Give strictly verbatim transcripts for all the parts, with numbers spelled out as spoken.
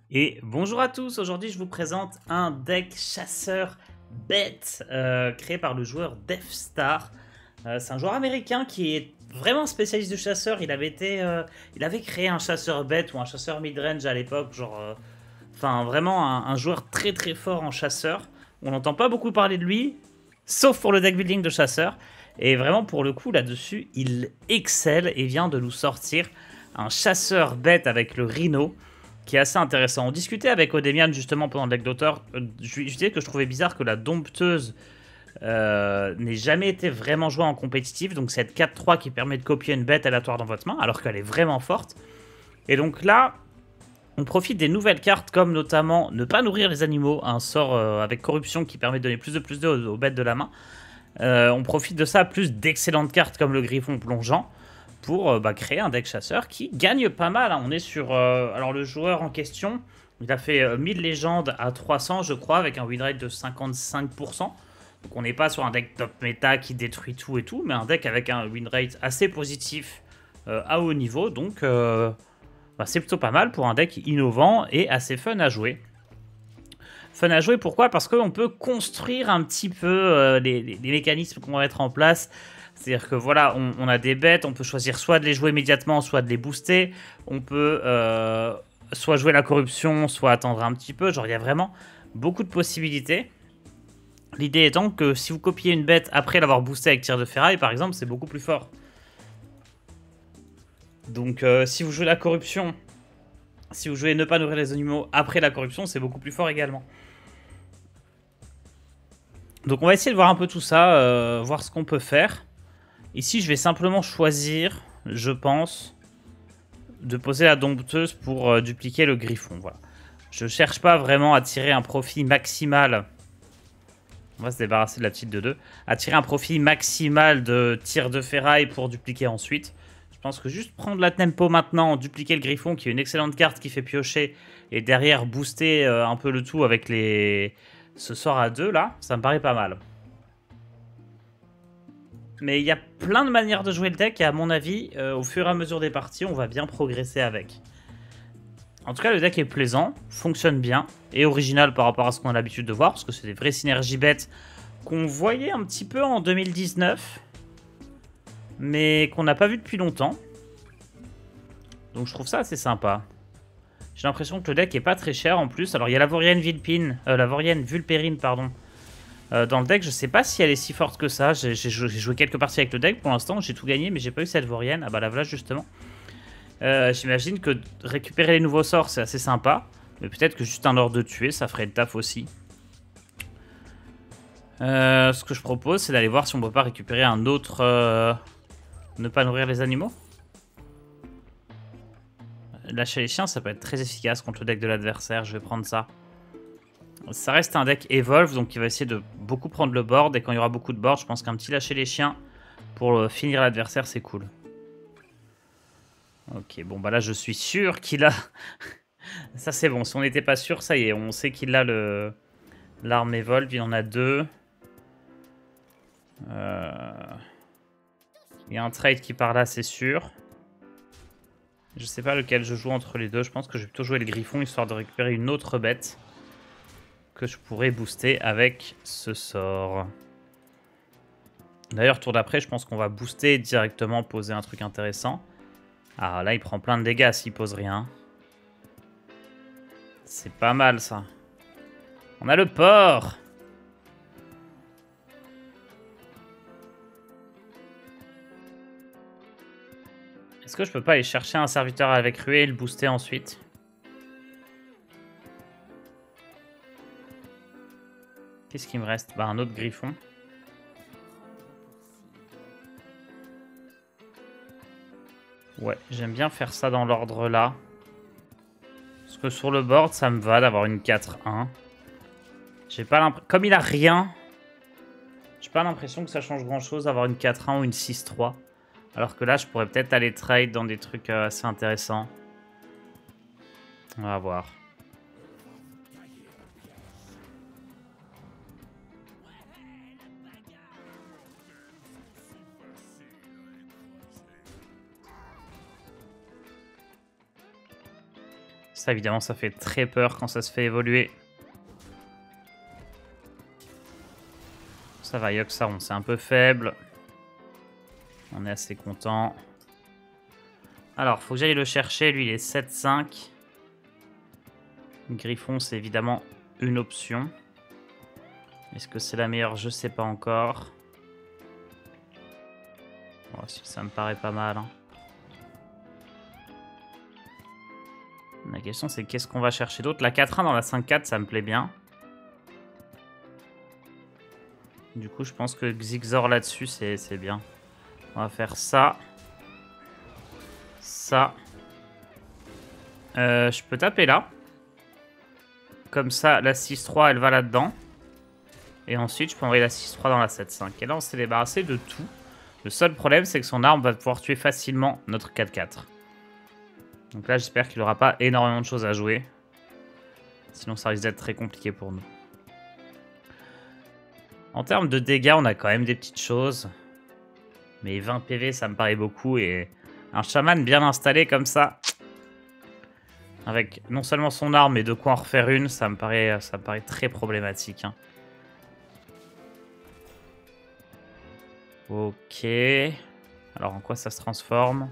Et bonjour à tous, aujourd'hui je vous présente un deck chasseur bête euh, créé par le joueur Deathstar. Euh, c'est un joueur américain qui est vraiment spécialiste de chasseur. Il avait été, euh, il avait créé un chasseur bête ou un chasseur midrange à l'époque, genre, euh, enfin vraiment un, un joueur très très fort en chasseur. On n'entend pas beaucoup parler de lui, sauf pour le deck building de chasseur. Et vraiment pour le coup là-dessus, il excelle et vient de nous sortir un chasseur bête avec le Rhino qui est assez intéressant. On discutait avec Odemian justement pendant le deck d'auteur. Euh, je, je disais que je trouvais bizarre que la dompteuse euh, n'ait jamais été vraiment jouée en compétitif. Donc cette quatre trois qui permet de copier une bête aléatoire dans votre main, alors qu'elle est vraiment forte. Et donc là, on profite des nouvelles cartes comme notamment ne pas nourrir les animaux, un sort euh, avec corruption qui permet de donner plus de plus de aux, aux bêtes de la main. Euh, on profite de ça, plus d'excellentes cartes comme le griffon plongeant, pour euh, bah, créer un deck chasseur qui gagne pas mal. Hein. On est sur... Euh, alors le joueur en question, il a fait euh, mille légendes à trois cents je crois, avec un win rate de cinquante-cinq pour cent. Donc on n'est pas sur un deck top méta qui détruit tout et tout, mais un deck avec un win rate assez positif euh, à haut niveau. Donc euh, bah, c'est plutôt pas mal pour un deck innovant et assez fun à jouer. Fun à jouer, pourquoi? Parce qu'on peut construire un petit peu euh, les, les, les mécanismes qu'on va mettre en place. C'est-à-dire que voilà, on, on a des bêtes, on peut choisir soit de les jouer immédiatement, soit de les booster. On peut euh, soit jouer la corruption, soit attendre un petit peu. Genre, il y a vraiment beaucoup de possibilités. L'idée étant que si vous copiez une bête après l'avoir boosté avec tir de ferraille, par exemple, c'est beaucoup plus fort. Donc, euh, si vous jouez la corruption, si vous jouez ne pas nourrir les animaux après la corruption, c'est beaucoup plus fort également. Donc, on va essayer de voir un peu tout ça, euh, voir ce qu'on peut faire. Ici, je vais simplement choisir, je pense, de poser la dompteuse pour euh, dupliquer le griffon. Voilà. Je ne cherche pas vraiment à tirer un profit maximal. On va se débarrasser de la petite de deux. À tirer un profit maximal de tir de ferraille pour dupliquer ensuite. Je pense que juste prendre la tempo maintenant, dupliquer le griffon, qui est une excellente carte qui fait piocher, et derrière booster euh, un peu le tout avec les... ce sort à deux là, ça me paraît pas mal. Mais il y a plein de manières de jouer le deck et à mon avis, euh, au fur et à mesure des parties, on va bien progresser avec. En tout cas, le deck est plaisant, fonctionne bien et original par rapport à ce qu'on a l'habitude de voir, parce que c'est des vraies synergies bêtes qu'on voyait un petit peu en deux mille dix-neuf, mais qu'on n'a pas vu depuis longtemps. Donc je trouve ça assez sympa. J'ai l'impression que le deck est pas très cher en plus. Alors il y a la Vorienne Vulpine, euh, la Vorienne Vulpérine, pardon. Euh, dans le deck, je sais pas si elle est si forte que ça. J'ai joué, joué quelques parties avec le deck pour l'instant, j'ai tout gagné, mais j'ai pas eu cette Vorienne. Ah bah la voilà justement. Euh, J'imagine que récupérer les nouveaux sorts, c'est assez sympa. Mais peut-être que juste un ordre de tuer, ça ferait le taf aussi. Euh, ce que je propose, c'est d'aller voir si on peut pas récupérer un autre... Euh... Ne pas nourrir les animaux. Lâcher les chiens, ça peut être très efficace contre le deck de l'adversaire. Je vais prendre ça. Ça reste un deck Evolve, donc il va essayer de beaucoup prendre le board. Et quand il y aura beaucoup de board, je pense qu'un petit lâcher les chiens pour finir l'adversaire, c'est cool. Ok, bon bah là je suis sûr qu'il a... ça c'est bon, si on n'était pas sûr, ça y est, on sait qu'il a le l'arme Evolve, il en a deux. Euh... Il y a un trade qui part là, c'est sûr. Je sais pas lequel je joue entre les deux, je pense que je vais plutôt jouer le Griffon, histoire de récupérer une autre bête que je pourrais booster avec ce sort. D'ailleurs, tour d'après, je pense qu'on va booster directement, poser un truc intéressant. Ah, là, il prend plein de dégâts s'il pose rien. C'est pas mal, ça. On a le porc. Est-ce que je peux pas aller chercher un serviteur avec ruée et le booster ensuite? Qu'est-ce qui me reste? Bah, un autre griffon. Ouais, j'aime bien faire ça dans l'ordre là. Parce que sur le board, ça me va d'avoir une quatre un. J'ai pas l'impression... Comme il a rien, j'ai pas l'impression que ça change grand-chose d'avoir une quatre un ou une six trois. Alors que là, je pourrais peut-être aller trade dans des trucs assez intéressants. On va voir. Ça, évidemment, ça fait très peur quand ça se fait évoluer. Ça va, Yogg-Saron, c'est un peu faible. On est assez content. Alors, faut que j'aille le chercher. Lui, il est sept cinq. Griffon, c'est évidemment une option. Est-ce que c'est la meilleure? Je sais pas encore. Bon, ça me paraît pas mal. Hein. La question, c'est qu'est-ce qu'on va chercher d'autre? La quatre un dans la cinq quatre, ça me plaît bien. Du coup, je pense que Xixor là-dessus, c'est bien. On va faire ça. Ça. Euh, je peux taper là. Comme ça, la six trois, elle va là-dedans. Et ensuite, je peux envoyer la six trois dans la sept cinq. Et là, on s'est débarrassé de tout. Le seul problème, c'est que son arme va pouvoir tuer facilement notre quatre quatre. Donc là, j'espère qu'il n'aura pas énormément de choses à jouer. Sinon, ça risque d'être très compliqué pour nous. En termes de dégâts, on a quand même des petites choses. Mais vingt P V, ça me paraît beaucoup. Et un chaman bien installé comme ça, avec non seulement son arme, mais de quoi en refaire une, ça me paraît, ça me paraît très problématique. Hein. Ok. Alors, en quoi ça se transforme?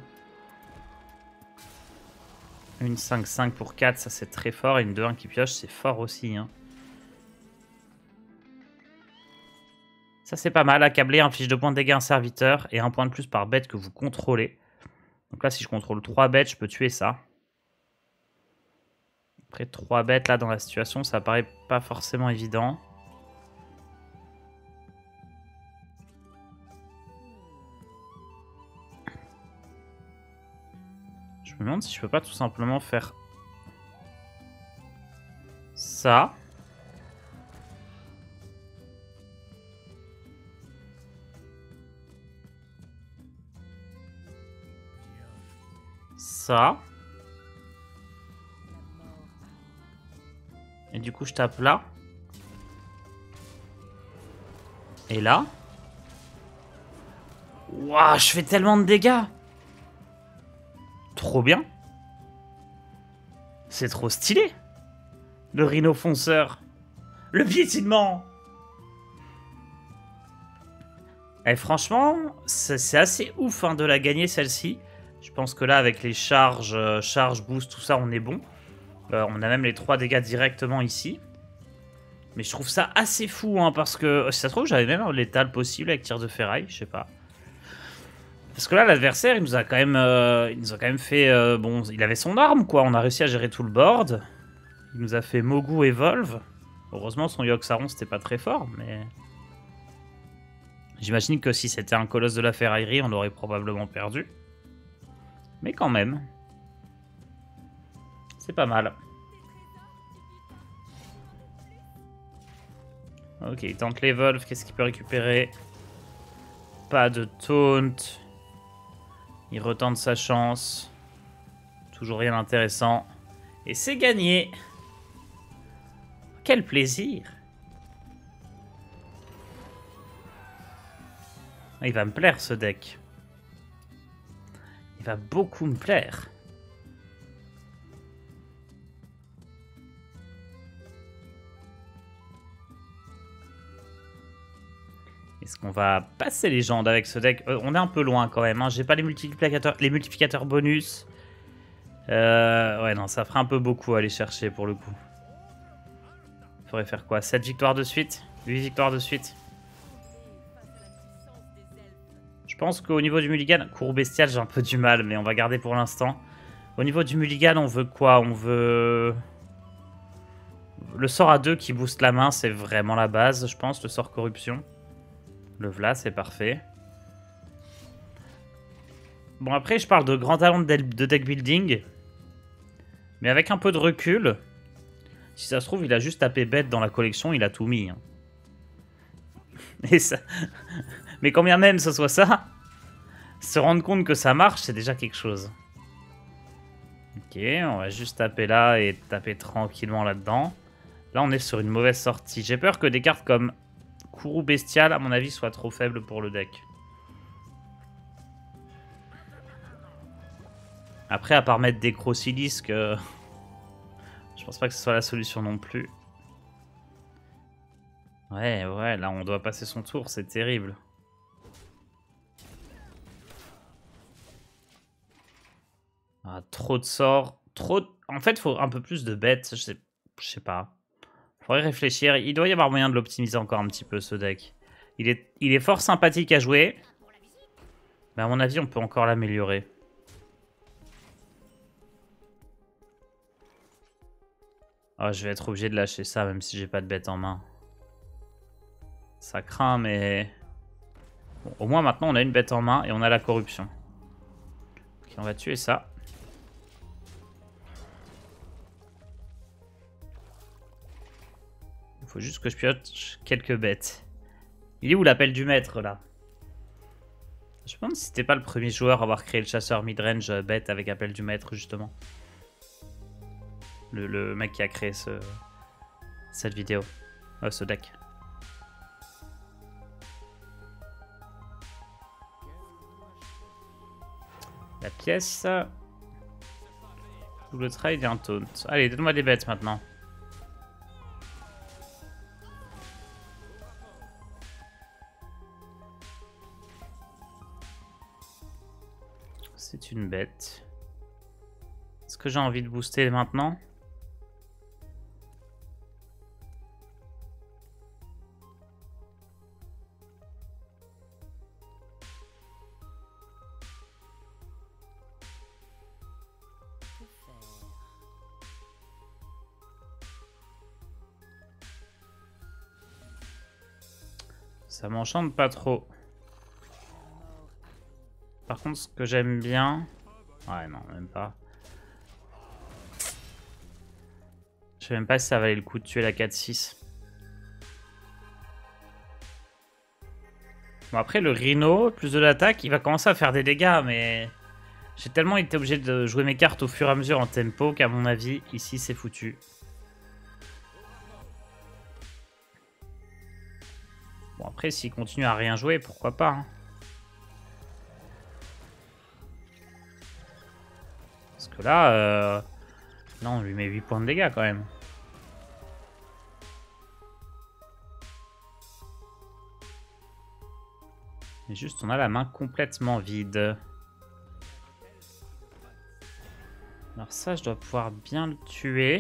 Une cinq cinq pour quatre, ça c'est très fort. Et une deux un qui pioche, c'est fort aussi. Hein. Ça c'est pas mal. Accabler, inflige deux points de dégâts à un serviteur et un point de plus par bête que vous contrôlez. Donc là, si je contrôle trois bêtes, je peux tuer ça. Après trois bêtes là dans la situation, ça paraît pas forcément évident. Je me demande si je peux pas tout simplement faire ça. Ça. Et du coup, je tape là. Et là. Waouh, je fais tellement de dégâts. Trop bien. C'est trop stylé. Le rhino fonceur. Le piétinement. Et franchement, c'est assez ouf hein, de la gagner celle-ci. Je pense que là, avec les charges, euh, charges, boost, tout ça, on est bon. Euh, on a même les trois dégâts directement ici. Mais je trouve ça assez fou, hein, parce que si ça se trouve, j'avais même un létal possible avec tir de ferraille, je sais pas. Parce que là, l'adversaire, il nous a quand même, euh, il nous a quand même fait, euh, bon, il avait son arme, quoi. On a réussi à gérer tout le board. Il nous a fait Mogu Evolve. Heureusement, son Yogg-Saron, c'était pas très fort, mais j'imagine que si c'était un colosse de la ferraillerie, on aurait probablement perdu. Mais quand même, c'est pas mal. Ok, il tente l'Evolve. Qu'est-ce qu'il peut récupérer? Pas de taunt. Il retente sa chance. Toujours rien d'intéressant. Et c'est gagné. Quel plaisir. Il va me plaire ce deck. Il va beaucoup me plaire. Est-ce qu'on va passer légende avec ce deck? euh, On est un peu loin quand même. Hein. J'ai pas les multiplicateurs, les multiplicateurs bonus. Euh, ouais, non, ça ferait un peu beaucoup à aller chercher pour le coup. Faudrait faire quoi? sept victoires de suite? huit victoires de suite? Je pense qu'au niveau du mulligan, courroux bestial, j'ai un peu du mal, mais on va garder pour l'instant. Au niveau du mulligan, on veut quoi? On veut... Le sort à deux qui booste la main, c'est vraiment la base, je pense, le sort corruption. Le v'là, c'est parfait. Bon, après, je parle de grand talent de deck building. Mais avec un peu de recul, si ça se trouve, il a juste tapé bête dans la collection, il a tout mis. Hein. Et ça... Mais quand bien même ce soit ça, se rendre compte que ça marche, c'est déjà quelque chose. Ok, on va juste taper là et taper tranquillement là-dedans. Là, on est sur une mauvaise sortie. J'ai peur que des cartes comme Courroux Bestial, à mon avis, soient trop faibles pour le deck. Après, à part mettre des Crocilisques, euh, Je pense pas que ce soit la solution non plus. Ouais, ouais, là on doit passer son tour, c'est terrible. Ah, trop de sorts, trop de... En fait, il faut un peu plus de bêtes, je sais, je sais pas. Faudrait réfléchir, il doit y avoir moyen de l'optimiser encore un petit peu ce deck. Il est, il est fort sympathique à jouer. Mais à mon avis, on peut encore l'améliorer. Oh, je vais être obligé de lâcher ça, même si j'ai pas de bête en main. Ça craint, mais... Bon, au moins, maintenant, on a une bête en main et on a la corruption. Ok, on va tuer ça. Il faut juste que je pioche quelques bêtes. Il est où l'appel du maître, là? Je me demande si c'était pas le premier joueur à avoir créé le chasseur midrange bête avec appel du maître, justement. Le, le mec qui a créé ce, cette vidéo. Euh, ce deck. La pièce. Double trade et un taunt. Allez, donne-moi des bêtes maintenant. C'est une bête. Est-ce que j'ai envie de booster maintenant? Ça m'enchante pas trop. Par contre, ce que j'aime bien... Ouais, non, même pas. Je sais même pas si ça valait le coup de tuer la quatre six. Bon, après, le Rhino, plus de l'attaque, il va commencer à faire des dégâts, mais... J'ai tellement été obligé de jouer mes cartes au fur et à mesure en tempo qu'à mon avis, ici, c'est foutu. Bon, après, s'il continue à rien jouer, pourquoi pas, hein. Parce que là, euh... là, on lui met huit points de dégâts quand même. Mais juste, on a la main complètement vide. Alors ça, je dois pouvoir bien le tuer.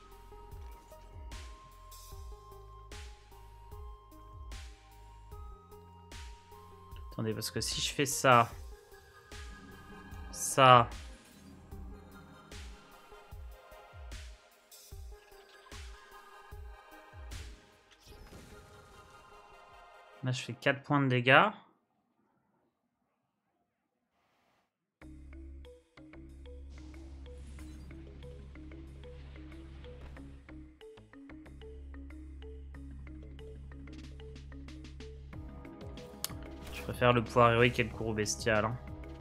Attendez, parce que si je fais ça... Ça... Là, je fais quatre points de dégâts. Je préfère le pouvoir héroïque et le courroux bestial, hein.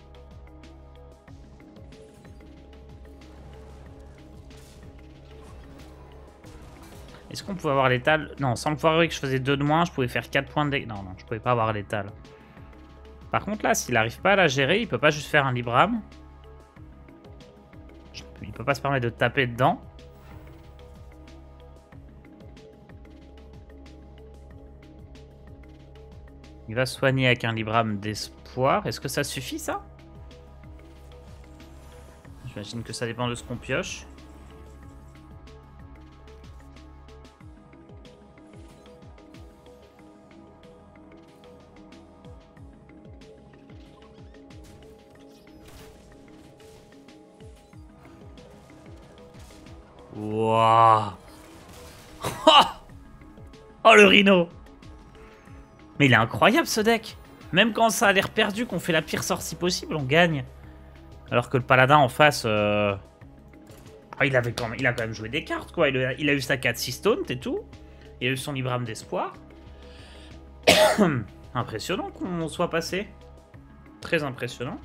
Est-ce qu'on pouvait avoir l'étal? Non, sans le pouvoir héroïque, je faisais deux de moins, je pouvais faire quatre points de dégâts. Non, non, je pouvais pas avoir l'étal. Par contre, là, s'il arrive pas à la gérer, il peut pas juste faire un Libram. Il peut pas se permettre de taper dedans. Il va soigner avec un Libram d'espoir. Est-ce que ça suffit, ça? J'imagine que ça dépend de ce qu'on pioche. Wouah. Oh, le Rhino. Mais il est incroyable, ce deck. Même quand ça a l'air perdu, qu'on fait la pire sortie possible, on gagne. Alors que le paladin en face... Euh... Oh, il, avait quand même... il a quand même joué des cartes, quoi. Il a, il a eu sa quatre six taunt et tout. Il a eu son Libram d'espoir. Impressionnant qu'on soit passé. Très impressionnant.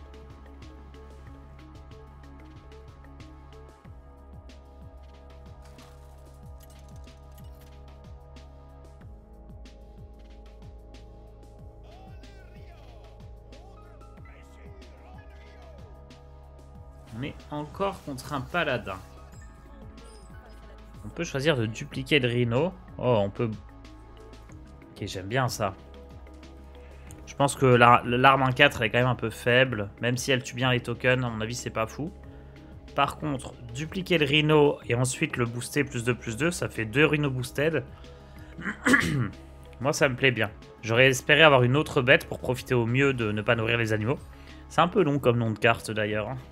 On est encore contre un paladin. peut choisir de dupliquer le Rhino. Oh, on peut... Ok, j'aime bien ça. Je pense que l'arme un quatre elle est quand même un peu faible. Même si elle tue bien les tokens, à mon avis, c'est pas fou. Par contre, dupliquer le Rhino et ensuite le booster plus deux plus deux, ça fait deux Rhino boosted. Moi, ça me plaît bien. J'aurais espéré avoir une autre bête pour profiter au mieux de ne pas nourrir les animaux. C'est un peu long comme nom de carte d'ailleurs. Hein.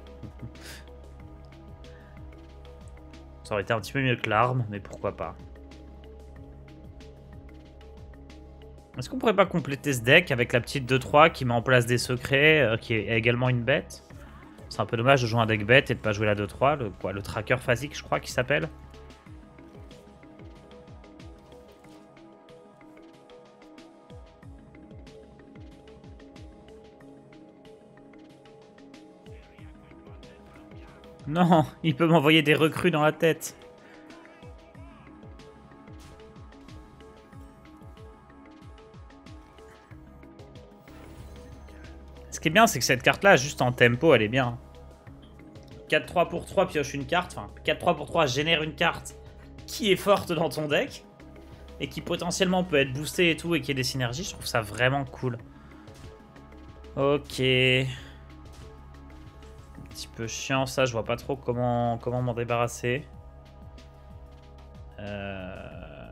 Ça aurait été un petit peu mieux que l'arme, mais pourquoi pas. Est-ce qu'on pourrait pas compléter ce deck avec la petite deux trois qui met en place des secrets, euh, qui est également une bête? C'est un peu dommage de jouer un deck bête et de pas jouer la deux trois, le, quoi, le tracker phasique je crois qu'il s'appelle. Non, il peut m'envoyer des recrues dans la tête. Ce qui est bien, c'est que cette carte-là, juste en tempo, elle est bien. quatre trois pour trois, pioche une carte. Enfin, quatre trois pour trois, génère une carte qui est forte dans ton deck. Et qui potentiellement peut être boostée et tout, et qui ait des synergies. Je trouve ça vraiment cool. Ok. Un petit peu chiant ça, je vois pas trop comment comment m'en débarrasser. Euh...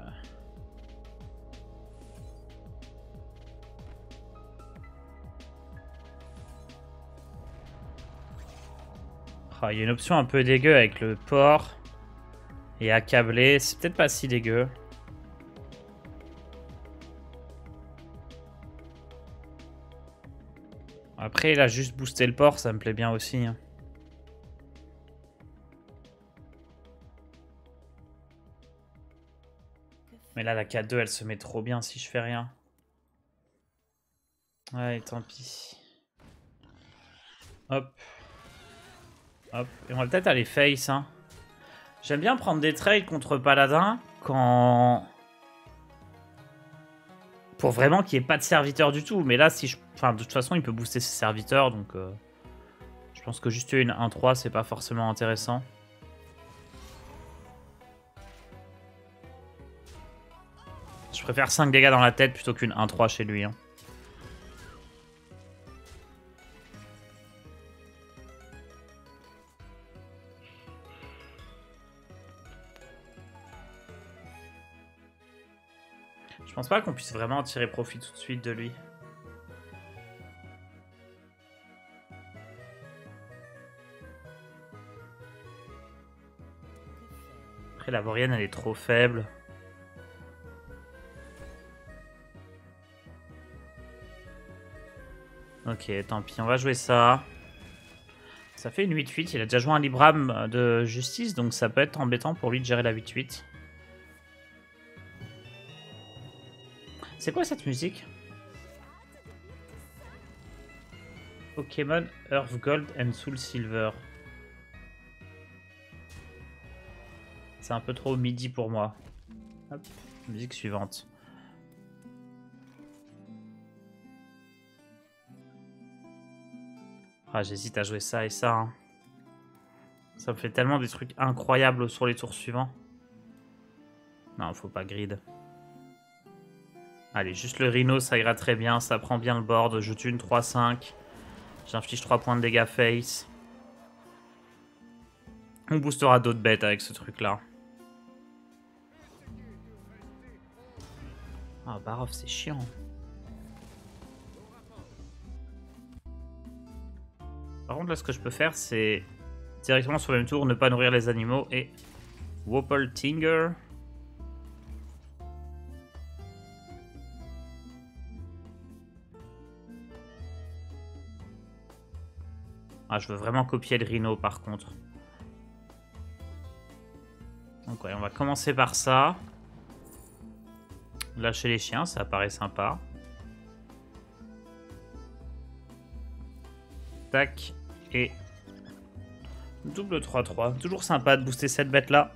Oh, il y a une option un peu dégueu avec le port et accablé. C'est peut-être pas si dégueu. Après, il a juste boosté le port, ça me plaît bien aussi. Hein. Mais là, la K deux, elle se met trop bien si je fais rien. Ouais, tant pis. Hop. Hop. Et on va peut-être aller face. Hein. J'aime bien prendre des trades contre Paladin quand... Pour vraiment qu'il n'y ait pas de serviteur du tout. Mais là, si je... Enfin, de toute façon, il peut booster ses serviteurs. Donc, euh... je pense que juste une un trois, c'est pas forcément intéressant. Je préfère cinq dégâts dans la tête plutôt qu'une un trois chez lui. Hein. Je pense pas qu'on puisse vraiment tirer profit tout de suite de lui. Après, la Vorienne, elle est trop faible. Ok, tant pis, on va jouer ça. Ça fait une huit huit. Il a déjà joué un Libram de justice, donc ça peut être embêtant pour lui de gérer la huit huit. C'est quoi cette musique? Pokémon Earth Gold and Soul Silver. C'est un peu trop midi pour moi. Hop, musique suivante. Ah, j'hésite à jouer ça et ça. Hein. Ça me fait tellement des trucs incroyables sur les tours suivants. Non, faut pas grid. Allez, juste le Rhino, ça ira très bien. Ça prend bien le board. Je tue une trois cinq. J'inflige trois points de dégâts face. On boostera d'autres bêtes avec ce truc-là. Ah, Barov, c'est chiant. Par contre, là, ce que je peux faire, c'est directement sur le même tour, ne pas nourrir les animaux et Wopeltinger. Ah, je veux vraiment copier le Rhino par contre. Donc ouais, on va commencer par ça. Lâcher les chiens, ça paraît sympa. Tac. Et double trois trois. Toujours sympa de booster cette bête là.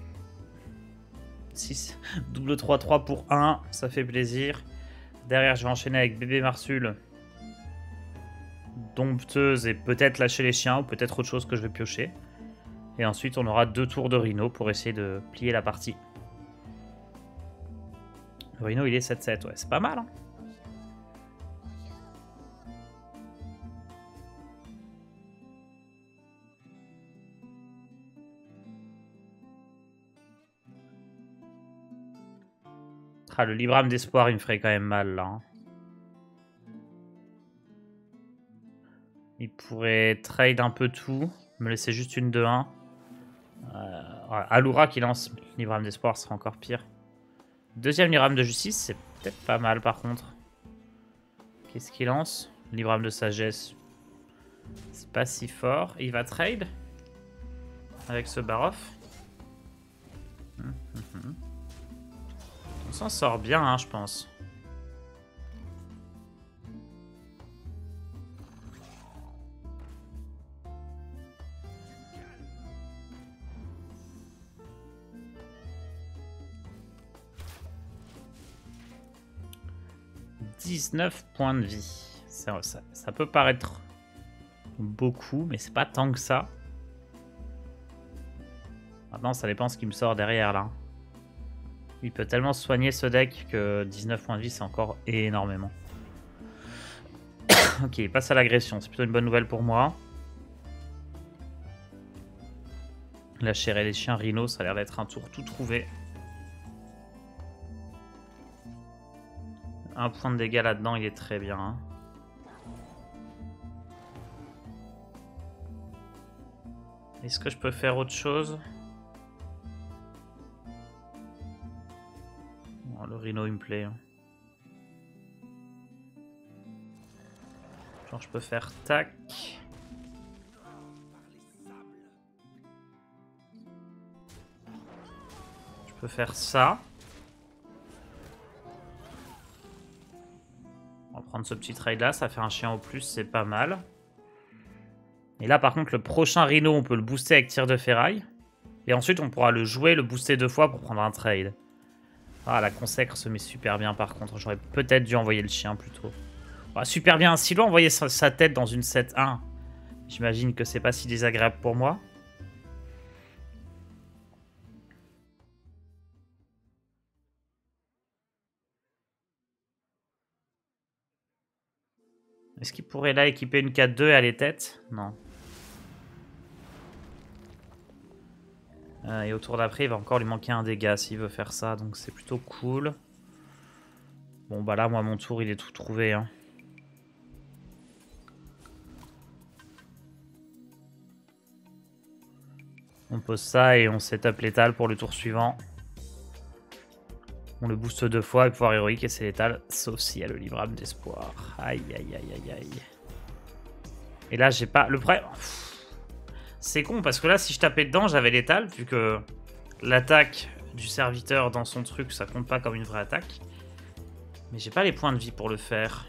six. Double trois trois pour un. Ça fait plaisir. Derrière, je vais enchaîner avec bébé Marsul. Dompteuse et peut-être lâcher les chiens ou peut-être autre chose que je vais piocher. Et ensuite, on aura deux tours de Rhino pour essayer de plier la partie. Le Rhino, il est sept sept, ouais, c'est pas mal. Hein. Ah, le Librame d'espoir, il me ferait quand même mal, là. Hein. Il pourrait trade un peu tout, me laisser juste une deux un. Euh, Alura qui lance Librame d'espoir sera encore pire. Deuxième Librame de justice, c'est peut-être pas mal par contre. Qu'est-ce qu'il lance? Librame de sagesse. C'est pas si fort. Il va trade avec ce Baroff. Hum, hum, hum. On s'en sort bien, hein, je pense. dix-neuf points de vie. Ça, ça, ça peut paraître beaucoup, mais c'est pas tant que ça. Maintenant, ça dépend ce qui me sort derrière, là. Il peut tellement soigner ce deck que dix-neuf points de vie, c'est encore énormément. Ok, il passe à l'agression. C'est plutôt une bonne nouvelle pour moi. La chair et les chiens Rhino, ça a l'air d'être un tour tout trouvé. Un point de dégâts là-dedans, il est très bien. Hein. Est-ce que je peux faire autre chose? Bon, le Rhino, il me plaît. Hein. Genre, je peux faire tac. Je peux faire ça. On va prendre ce petit trade là, ça fait un chien au plus, c'est pas mal. Et là par contre le prochain Rhino on peut le booster avec tir de ferraille. Et ensuite on pourra le jouer, le booster deux fois pour prendre un trade. Ah la consacre se met super bien par contre, j'aurais peut-être dû envoyer le chien plus tôt. Ah, super bien, s'il doit envoyer sa, sa tête dans une sept un, j'imagine que c'est pas si désagréable pour moi. Est-ce qu'il pourrait là équiper une quatre deux et aller tête? Non. Euh, et au tour d'après, il va encore lui manquer un dégât s'il veut faire ça, donc c'est plutôt cool. Bon bah là, moi, mon tour, il est tout trouvé. Hein. On pose ça et on setup létal pour le tour suivant. On le booste deux fois et pouvoir héroïque et c'est létal, sauf s'il y a le Librame d'espoir. Aïe, aïe, aïe, aïe, aïe. Et là, j'ai pas... Le prêt... C'est con, parce que là, si je tapais dedans, j'avais létal, vu que l'attaque du serviteur dans son truc, ça compte pas comme une vraie attaque. Mais j'ai pas les points de vie pour le faire.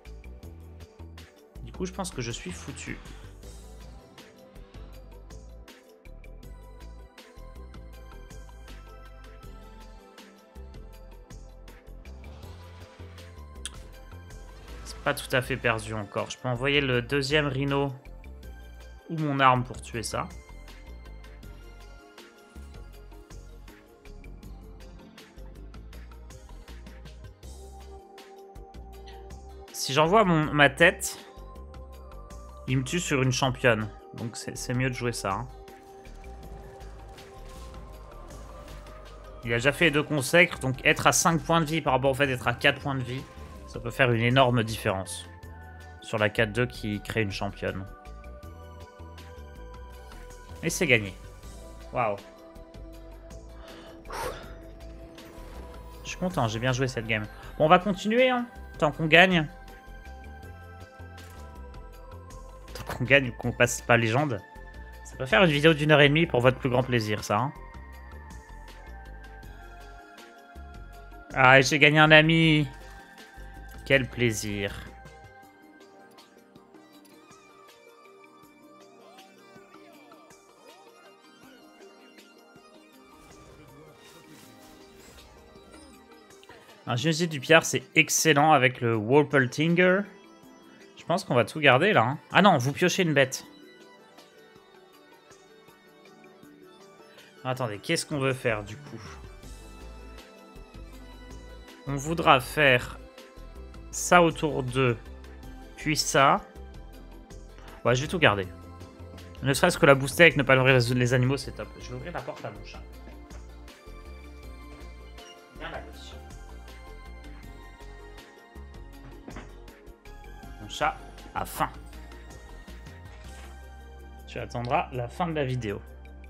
Du coup, je pense que je suis foutu. Pas tout à fait perdu encore. Je peux envoyer le deuxième Rhino ou mon arme pour tuer ça. Si j'envoie ma tête, il me tue sur une championne. Donc c'est mieux de jouer ça. Hein. Il a déjà fait deux consacres, donc être à cinq points de vie par rapport au fait d'être à quatre points de vie, ça peut faire une énorme différence sur la quatre deux qui crée une championne. Et c'est gagné. Waouh. Je suis content, j'ai bien joué cette game. Bon, on va continuer, hein, tant qu'on gagne. Tant qu'on gagne ou qu'on passe pas légende. Ça peut faire une vidéo d'une heure et demie pour votre plus grand plaisir, ça. Hein. Ah, j'ai gagné un ami. Quel plaisir. Un Génie du Pierre, c'est excellent avec le Warpeltinger. Je pense qu'on va tout garder là. Hein. Ah non, vous piochez une bête. Attendez, qu'est-ce qu'on veut faire du coup? On voudra faire ça autour d'eux, puis ça. Ouais, je vais tout garder. Ne serait-ce que la booster avec ne pas nourrir les animaux, c'est top. Je vais ouvrir la porte à mon chat. Viens là, gauche. Mon chat a faim. Tu attendras la fin de la vidéo.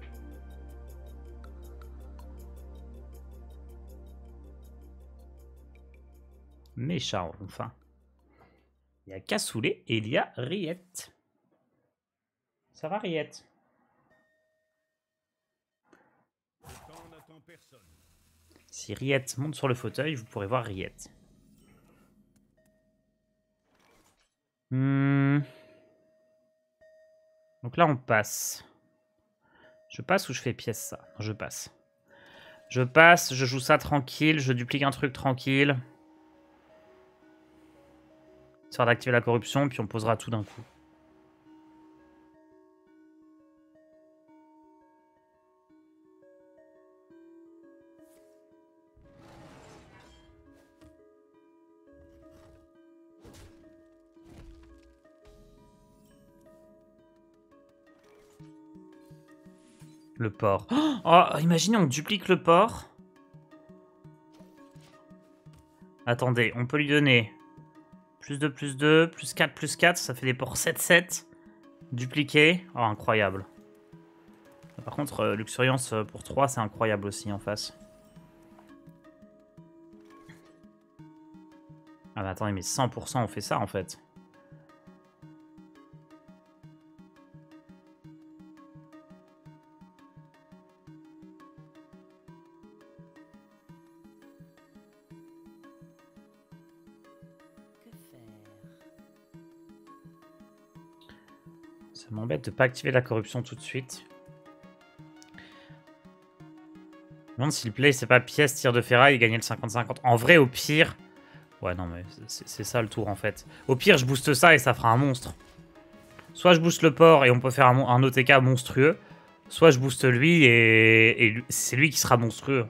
Mes chats ont faim. Il y a Cassoulet et il y a Riette. Ça va, Riette? Si Riette monte sur le fauteuil, vous pourrez voir Riette. Hmm. Donc là, on passe. Je passe ou je fais pièce ça? Non, je passe. Je passe, je joue ça tranquille, je duplique un truc tranquille. Histoire d'activer la corruption, puis on posera tout d'un coup. Le port. Oh, imaginez, on duplique le port. Attendez, on peut lui donner plus deux, plus deux, plus quatre, plus quatre. Ça fait des ports sept sept. Dupliqué. Oh, incroyable. Par contre, euh, Luxuriance pour trois, c'est incroyable aussi en face. Ah bah attendez, mais cent pour cent on fait ça en fait. Ça m'embête de pas activer la corruption tout de suite. Je me demande si le play c'est pas pièce, tir de ferraille et gagner le cinquante cinquante. En vrai, au pire... Ouais, non, mais c'est ça le tour en fait. Au pire, je booste ça et ça fera un monstre. Soit je booste le port et on peut faire un, un O T K monstrueux. Soit je booste lui et, et c'est lui qui sera monstrueux.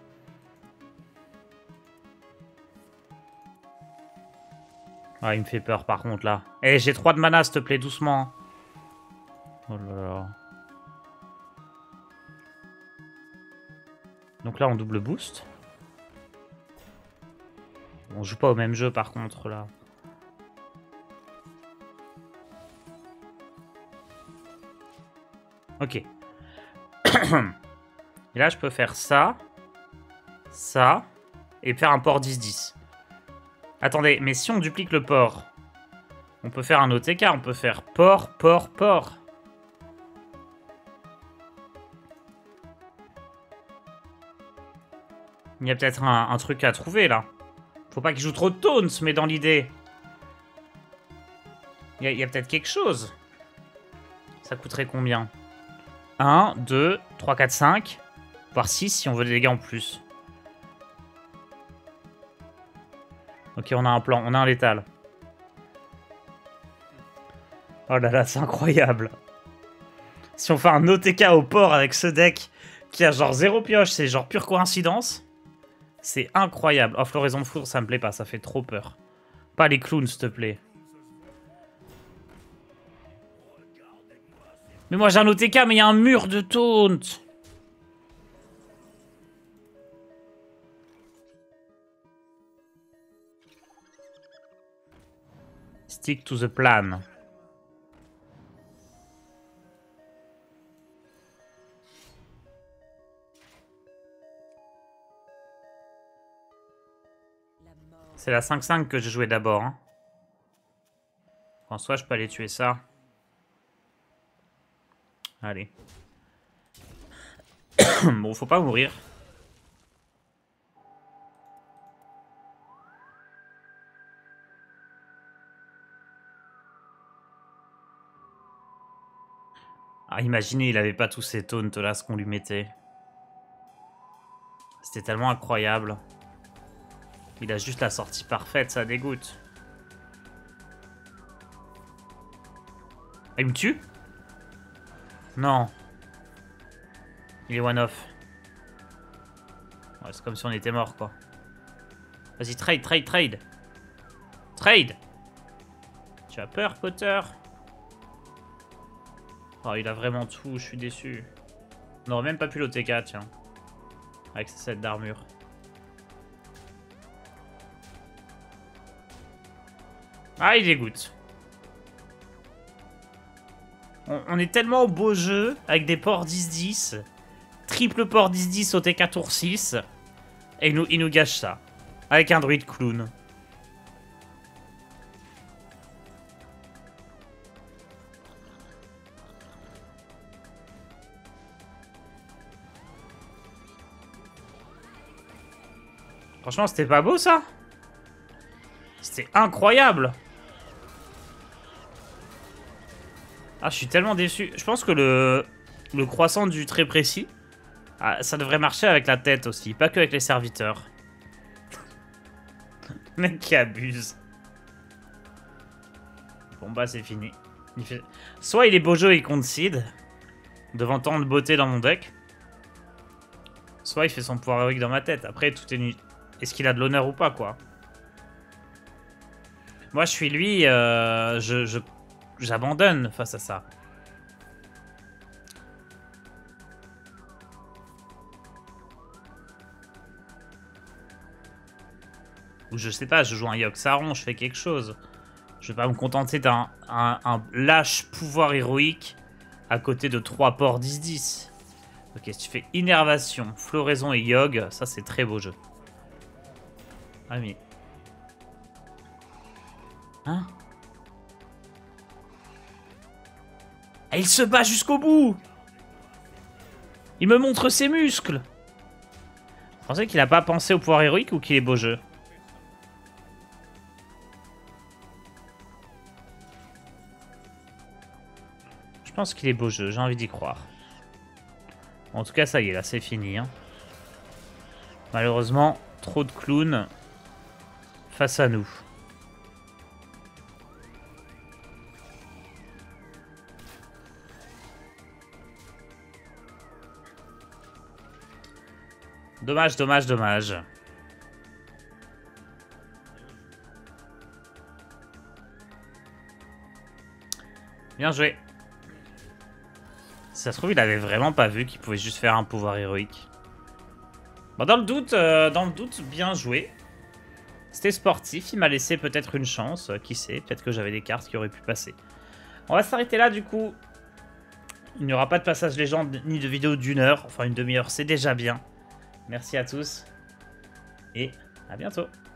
Ah, il me fait peur par contre là. Eh, j'ai trois de mana, s'il te plaît, doucement. Oh là là. Donc là, on double boost. On joue pas au même jeu par contre là. Ok. Et là, je peux faire ça. Ça. Et faire un port dix dix. Attendez, mais si on duplique le port, on peut faire un O T K. On peut faire port, port, port. Il y a peut-être un, un truc à trouver là. Faut pas qu'il joue trop de taunts, mais dans l'idée. Il y a, a peut-être quelque chose. Ça coûterait combien? un, deux, trois, quatre, cinq. Voire six si on veut des dégâts en plus. Ok, on a un plan. On a un létal. Oh là là, c'est incroyable. Si on fait un O T K au port avec ce deck qui a genre zéro pioche, c'est genre pure coïncidence. C'est incroyable. Oh, Floraison de Foudre, ça me plaît pas. Ça fait trop peur. Pas les clowns, s'il te plaît. Mais moi, j'ai un O T K, mais il y a un mur de taunt. Stick to the plan. C'est la cinq cinq que j'ai joué d'abord. Hein. En soi, je peux aller tuer ça. Allez. Bon, faut pas mourir. Ah, imaginez, il avait pas tous ces taunts là, ce qu'on lui mettait. C'était tellement incroyable. Il a juste la sortie parfaite, ça dégoûte. Ah, il me tue? Non. Il est one-off. Ouais, c'est comme si on était mort, quoi. Vas-y, trade, trade, trade. Trade. Tu as peur, Potter? Oh, il a vraiment tout, je suis déçu. On n'aurait même pas pu l'O T K, tiens. Avec ce set d'armure. Ah, il dégoûte. On, on est tellement au beau jeu, avec des ports dix dix. Triple port dix dix, O T K tour six. Et il nous, il nous gâche ça. Avec un druide clown. Franchement, c'était pas beau, ça? C'était incroyable. Ah, je suis tellement déçu. Je pense que le, le croissant du très précis, ah, ça devrait marcher avec la tête aussi, pas que avec les serviteurs. Le mec qui abuse. Bon bah c'est fini. Il fait... Soit il est beau jeu et il concede, devant tant de beauté dans mon deck. Soit il fait son pouvoir héroïque dans ma tête. Après tout est nu. Est-ce qu'il a de l'honneur ou pas, quoi? Moi je suis lui, euh, je... je... j'abandonne face à ça. Ou je sais pas, je joue un Yogg-Saron, je fais quelque chose. Je vais pas me contenter d'un un, un lâche pouvoir héroïque à côté de trois ports dix dix. Ok, si tu fais Innervation, Floraison et Yogg, ça c'est très beau jeu. Ah mais... Hein? Et il se bat jusqu'au bout. Il me montre ses muscles. Vous pensez qu'il a pas pensé au pouvoir héroïque ou qu'il est beau jeu? Je pense qu'il est beau jeu, j'ai envie d'y croire. En tout cas, ça y est, là, c'est fini. Hein. Malheureusement, trop de clowns face à nous. Dommage, dommage, dommage. Bien joué. Si ça se trouve, il avait vraiment pas vu qu'il pouvait juste faire un pouvoir héroïque. Bon, dans le doute, euh, dans le doute, bien joué. C'était sportif, il m'a laissé peut-être une chance, euh, qui sait, peut-être que j'avais des cartes qui auraient pu passer. On va s'arrêter là, du coup. Il n'y aura pas de passage légende, ni de vidéo d'une heure, enfin une demi-heure, c'est déjà bien. Merci à tous, et à bientôt.